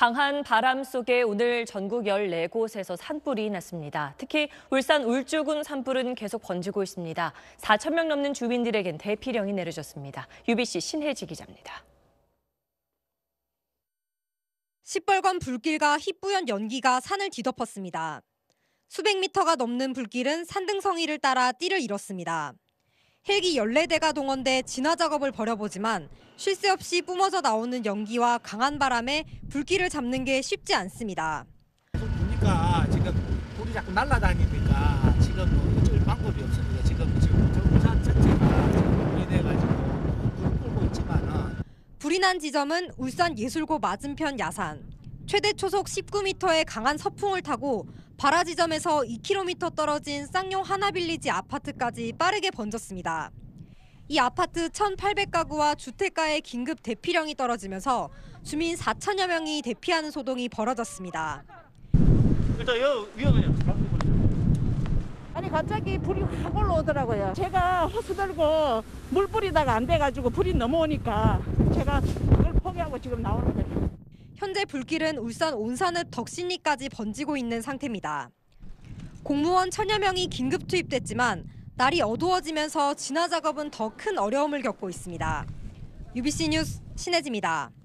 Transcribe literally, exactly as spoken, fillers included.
강한 바람 속에 오늘 전국 열네 곳에서 산불이 났습니다. 특히 울산 울주군 산불은 계속 번지고 있습니다. 사천 명 넘는 주민들에겐 대피령이 내려졌습니다. 유비씨 신혜지 기자입니다. 시뻘건 불길과 희뿌연 연기가 산을 뒤덮었습니다. 수백 미터가 넘는 불길은 산등성이를 따라 띠를 잃었습니다. 헬기 열네 대가 동원돼 진화 작업을 벌여보지만 쉴 새 없이 뿜어져 나오는 연기와 강한 바람에 불길을 잡는 게 쉽지 않습니다. 보니까 지금 불이 자꾸 날아다니니까 지금 뭐 어쩔 방법이 없습니다. 지금 지금 우산 전체가 지금 불이 돼가지고 불을 끌고 있지만은 불이 난 지점은 울산 예술고 맞은편 야산. 최대 초속 십구 미터의 강한 서풍을 타고 발화 지점에서 이 킬로미터 떨어진 쌍용 하나빌리지 아파트까지 빠르게 번졌습니다. 이 아파트 천팔백 가구와 주택가에 긴급 대피령이 떨어지면서 주민 사천여 명이 대피하는 소동이 벌어졌습니다. 일단 여기 위험해요. 아니 갑자기 불이 확 올라오더라고요. 제가 호스 들고 물 뿌리다가 안 돼가지고 불이 넘어오니까 제가 그걸 포기하고 지금 나오는 거예요. 현재 불길은 울산 온산읍 덕신리까지 번지고 있는 상태입니다. 공무원 천여 명이 긴급 투입됐지만 날이 어두워지면서 진화 작업은 더 큰 어려움을 겪고 있습니다. 유비씨 뉴스 신혜지입니다.